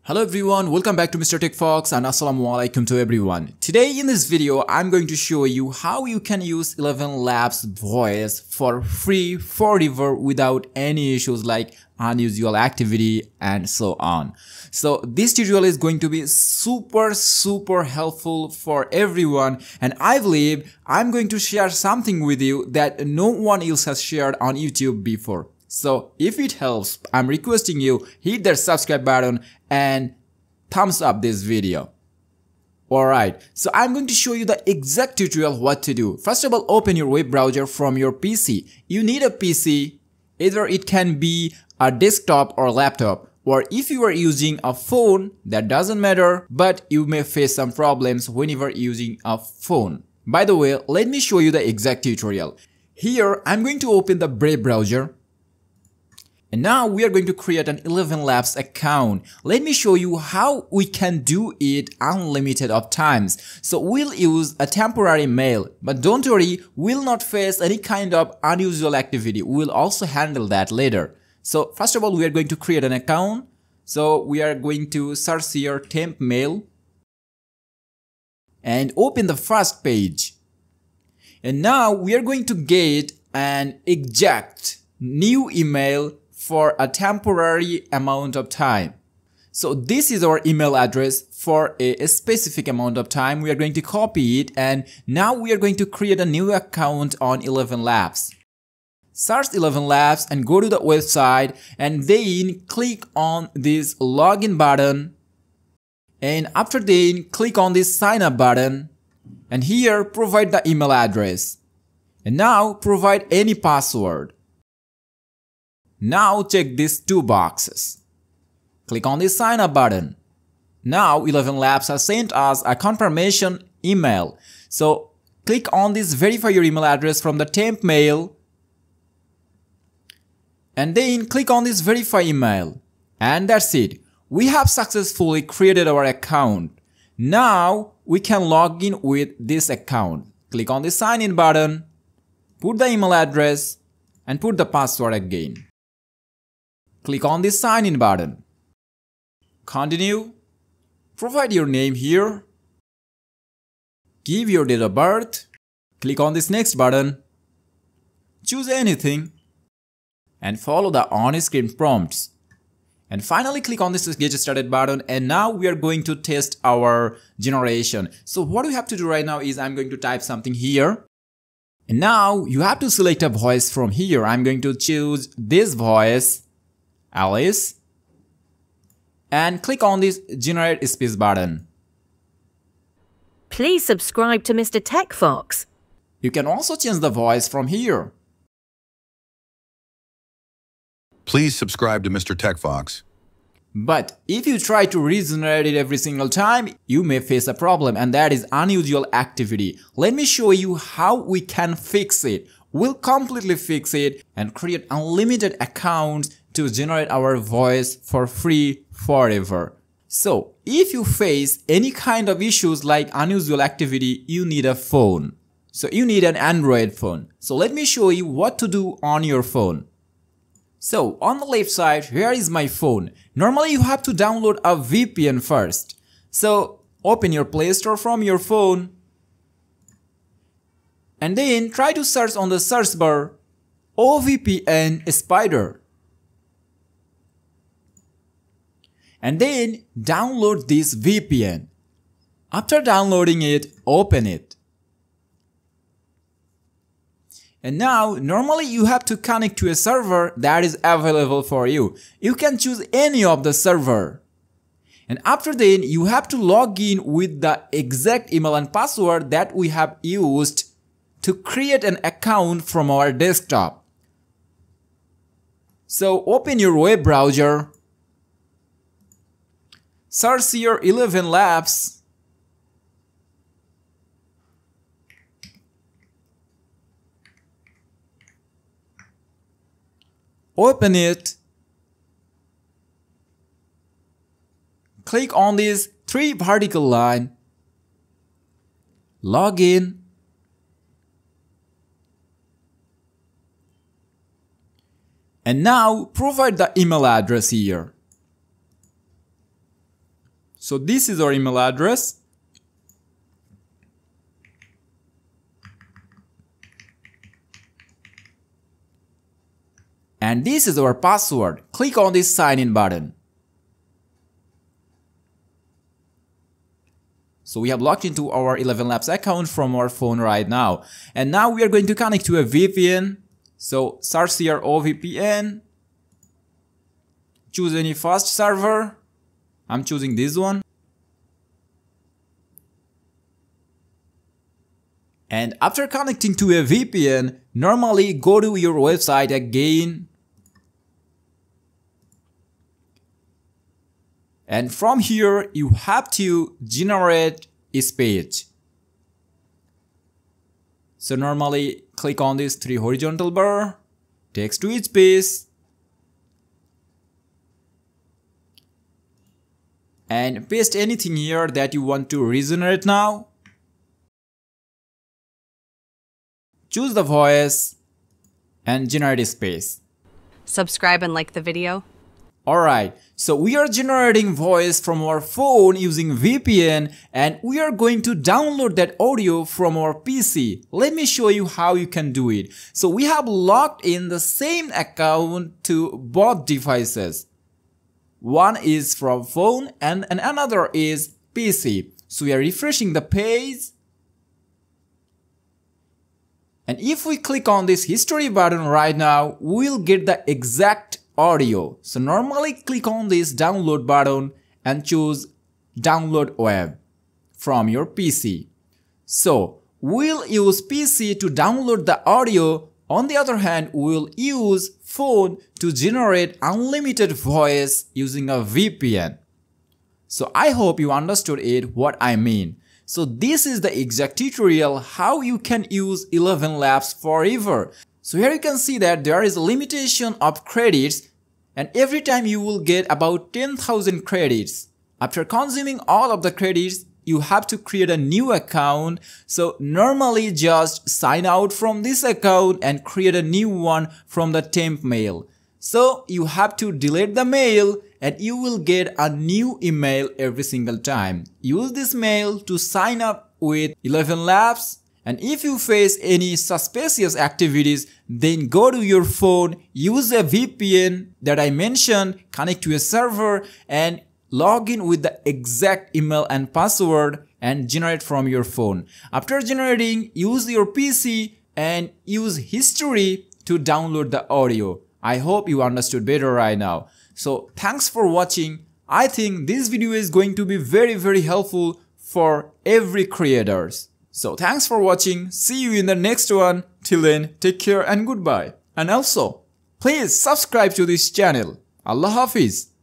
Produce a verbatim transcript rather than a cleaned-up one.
Hello everyone, welcome back to Mister TECHFOX and assalamu alaikum to everyone. Today in this video, I'm going to show you how you can use ElevenLabs voice for free forever without any issues like unusual activity and so on. So this tutorial is going to be super super helpful for everyone, and I believe I'm going to share something with you that no one else has shared on YouTube before. So if it helps, I'm requesting you hit that subscribe button and thumbs up this video. Alright, so I'm going to show you the exact tutorial what to do. First of all, open your web browser from your P C. You need a P C, either it can be a desktop or laptop, or if you are using a phone, that doesn't matter, but you may face some problems whenever using a phone. By the way, let me show you the exact tutorial. Here, I'm going to open the Brave browser. And now we are going to create an ElevenLabs account. Let me show you how we can do it unlimited of times. So we'll use a temporary mail, but don't worry, we'll not face any kind of unusual activity. We'll also handle that later. So first of all, we are going to create an account. So we are going to search here temp mail and open the first page. And now we are going to get an exact new email for a temporary amount of time. So this is our email address for a, a specific amount of time. We are going to copy it, and now we are going to create a new account on ElevenLabs. Search ElevenLabs and go to the website, and then click on this login button, and after then click on this sign up button, and here provide the email address, and now provide any password. Now check these two boxes. Click on the sign up button. Now ElevenLabs has sent us a confirmation email. So click on this verify your email address from the temp mail. And then click on this verify email. And that's it. We have successfully created our account. Now we can log in with this account. Click on the sign in button. Put the email address and put the password again. Click on the sign in button. Continue. Provide your name here. Give your date of birth. Click on this next button. Choose anything. And follow the on-screen prompts. And finally click on this get started button, and now we are going to test our generation. So what we have to do right now is I'm going to type something here. And now you have to select a voice from here. I'm going to choose this voice, Alice, and click on this generate speech button. Please subscribe to Mister TECHFOX. You can also change the voice from here. Please subscribe to Mister TECHFOX. But if you try to regenerate it every single time, you may face a problem, and that is unusual activity. Let me show you how we can fix it. We'll completely fix it and create unlimited accounts to generate our voice for free forever. So if you face any kind of issues like unusual activity, you need a phone. So you need an Android phone. So let me show you what to do on your phone. So on the left side, here is my phone. Normally you have to download a V P N first. So open your Play Store from your phone. And then try to search on the search bar O V P N Spider. And then download this V P N. After downloading it, open it. And now, normally you have to connect to a server that is available for you. You can choose any of the server. And after then, you have to log in with the exact email and password that we have used to create an account from our desktop. So open your web browser. Search here ElevenLabs. Open it. Click on this three vertical line. Log in. And now provide the email address here. So this is our email address. And this is our password. Click on this sign in button. So we have logged into our ElevenLabs account from our phone right now. And now we are going to connect to a V P N. So search here O V P N. Choose any fast server. I'm choosing this one. And after connecting to a V P N, normally go to your website again. And from here, you have to generate a page. So normally click on this three horizontal bar, text to each page, and paste anything here that you want to regenerate now. Choose the voice and generate a space. Subscribe and like the video. Alright, so we are generating voice from our phone using V P N, and we are going to download that audio from our P C. Let me show you how you can do it. So we have logged in the same account to both devices. One is from phone and, and another is P C. So we are refreshing the page. And if we click on this history button right now, we'll get the exact audio. So normally click on this download button and choose download web from your P C. So we'll use P C to download the audio. On the other hand, we'll use phone to generate unlimited voice using a V P N. So I hope you understood it, what I mean. So this is the exact tutorial how you can use ElevenLabs forever. So here you can see that there is a limitation of credits, and every time you will get about ten thousand credits. After consuming all of the credits, you have to create a new account. So normally just sign out from this account and create a new one from the temp mail. So you have to delete the mail and you will get a new email every single time. Use this mail to sign up with ElevenLabs. And if you face any suspicious activities, then go to your phone, use a V P N that I mentioned, connect to a server and log in with the exact email and password and generate from your phone. After generating, use your P C and use history to download the audio. I hope you understood better right now. So thanks for watching. I think this video is going to be very very helpful for every creators. So thanks for watching. See you in the next one. Till then, take care and goodbye. And also, please subscribe to this channel. Allah Hafiz.